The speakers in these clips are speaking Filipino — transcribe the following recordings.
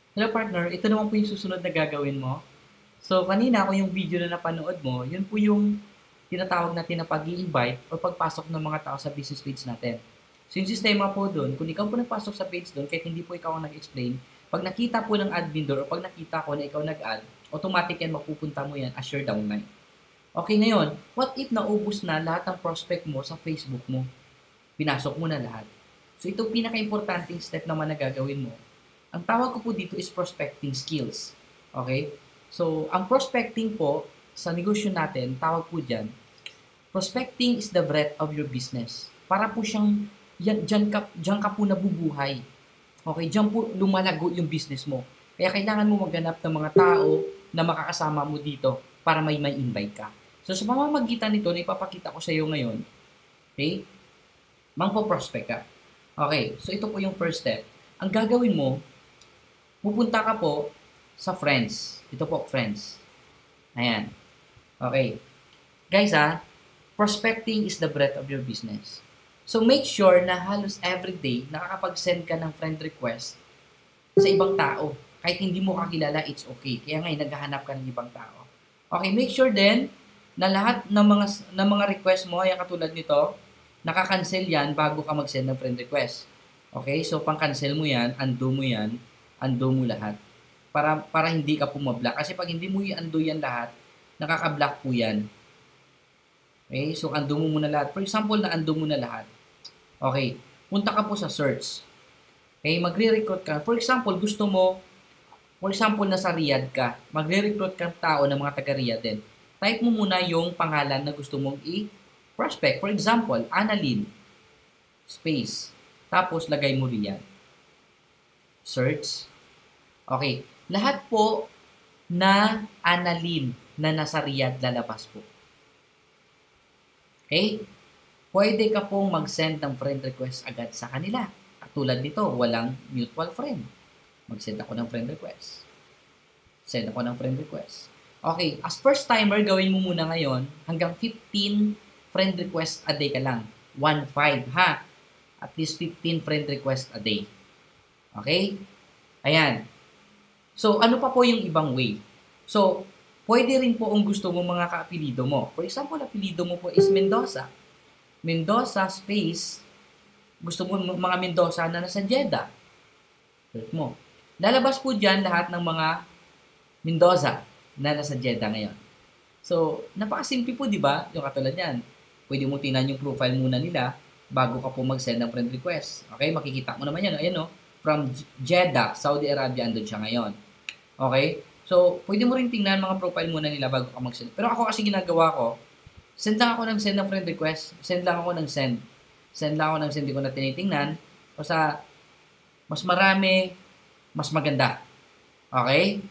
Hello partner, ito naman po yung susunod na gagawin mo. So kanina kung yung video na napanood mo, yun po yung tinatawag natin na pag-i-invite o pagpasok ng mga tao sa business page natin. So yung sistema po doon, kung ikaw po nagpasok sa page doon, kahit hindi po ikaw ang nag-explain, pag nakita po ng admin doon o pag nakita ko na ikaw nag-add, automatic yan mapupunta mo yan as your downline. Okay, ngayon, what if naubos na lahat ng prospect mo sa Facebook mo? Pinasok mo na lahat. So ito pinaka-importanting step naman na gagawin mo. Ang tawag ko po dito is prospecting skills. Okay? So, ang prospecting po sa negosyo natin, tawag po dyan, prospecting is the breadth of your business. Para po siyang, dyan ka po nabubuhay. Okay? Dyan po lumalago yung business mo. Kaya kailangan mo maghanap ng mga tao na makakasama mo dito para may invite ka. So, sa pamamagitan nito na ipapakita ko sa iyo ngayon, okay, mangpo-prospect ka. Okay, so ito po yung first step. Ang gagawin mo, pupunta ka po sa friends. Ito po, friends. Ayan. Okay. Guys prospecting is the breadth of your business. So make sure na halos everyday nakakapag-send ka ng friend request sa ibang tao. Kahit hindi mo kakilala, it's okay. Kaya ngayon, naghahanap ka ng ibang tao. Okay, make sure din na lahat ng mga request mo, ay katulad nito, nakakancel yan bago ka mag-send ng friend request. Okay, so pang-cancel mo yan, undo mo lahat. Para hindi ka pumablock. Kasi pag hindi mo i-undo yan lahat, nakaka-block po yan. Okay, so undo mo muna lahat. For example, na-undo mo na lahat. Okay, punta ka po sa search. Okay, magre-recruit ka. For example, nasa Riyadh ka, magre-recruit ka tao ng mga taga-Riyadh din. Type mo muna yung pangalan na gusto mong i-prospect. For example, Annalyn, space. Tapos, lagay mo Riyadh. Search. Okay. Lahat po na Annalyn na nasa Riyadh lalabas po. Okay? Pwede ka pong mag-send ng friend request agad sa kanila. Katulad nito, walang mutual friend. Mag-send ako ng friend request. Send ako ng friend request. Okay, as first timer, gawin mo muna ngayon hanggang 15 friend request a day ka lang. 1-5 ha. At least 15 friend request a day. Okay? Ayan. So, ano pa po yung ibang way? So, pwede rin po ang gusto mo mga kaapelido mo. For example, apelido mo po is Mendoza. Mendoza space, gusto mo mga Mendoza na nasa Jeddah. Search mo. Lalabas po dyan lahat ng mga Mendoza na nasa Jeddah ngayon. So, napakasimple po, di ba? Yung katulad yan. Pwede mo tingnan yung profile muna nila bago ka po mag-send ng friend request. Okay? Makikita mo naman yan. Ayan o. From Jeddah, Saudi Arabia, andun siya ngayon. Okay? So, pwede mo rin tingnan mga profile muna nila bago ka mag-send. Pero ako kasi ginagawa ko, send lang ako ng send ng friend request. Send lang ako ng send. Send lang ako ng send. Hindi ko na tinitingnan. O sa mas marami, mas maganda. Okay?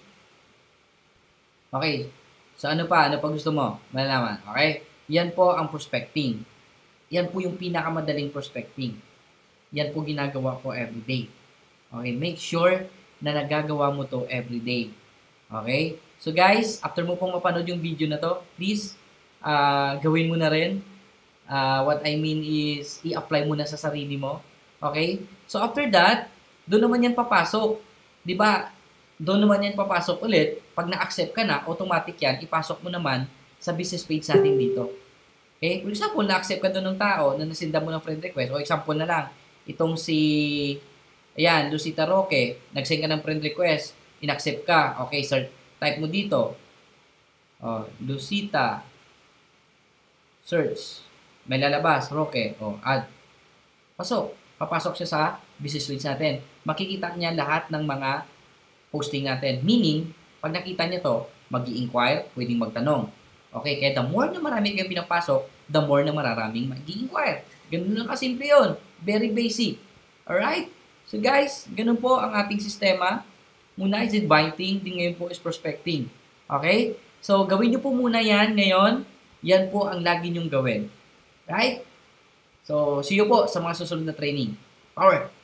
Okay. So, ano pa? Ano pa gusto mo? Malalaman. Okay? Yan po ang prospecting. Yan po yung pinakamadaling prospecting. Yan po ginagawa ko everyday. Okay? Make sure na nagagawa mo to everyday. Okay? So, guys, after mo pong mapanood yung video na to, please, gawin mo na rin. What I mean is, i-apply mo na sa sarili mo. Okay? So, after that, doon naman yan papasok. Di ba? Doon naman yan papasok ulit. Pag na-accept ka na, automatic yan, ipasok mo naman sa business page natin dito. Okay? For example, na-accept ka doon ng tao na nasinda mo ng friend request. O example na lang, itong ayan, Lucita Roque, nag-send ka ng friend request, in-accept ka. Okay, sir, type mo dito. Lucita, search. May lalabas, Roque. Add. Papasok siya sa business page natin. Makikita niya lahat ng mga posting natin. Meaning, pag nakita niya to, mag-i-inquire, pwedeng magtanong. Okay, kaya the more na marami kayong pinapasok, the more na mararaming mag-i-inquire. Ganun lang kasimple yun. Very basic. Alright? So guys, ganun po ang ating sistema. Muna is inviting, din ngayon po is prospecting. Okay? So, gawin nyo po muna yan ngayon. Yan po ang lagi nyong gawin. Right? So, see you po sa mga susunod na training. Power!